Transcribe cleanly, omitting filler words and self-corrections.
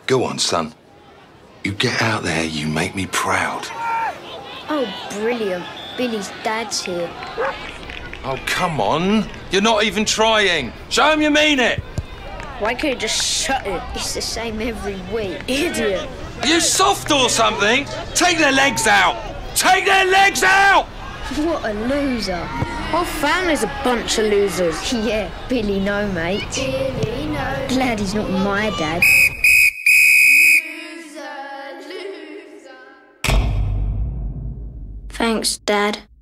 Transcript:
Go on, son. You get out there, you make me proud. Oh, brilliant. Billy's dad's here. Oh, come on. You're not even trying. Show him you mean it. Why can't you just shut it? It's the same every week. Idiot. Are you soft or something? Take their legs out. Take their legs out! What a loser. Our family's a bunch of losers. Yeah, Billy no, mate. Billy no. Glad he's not my dad. Loser, loser. Thanks, Dad.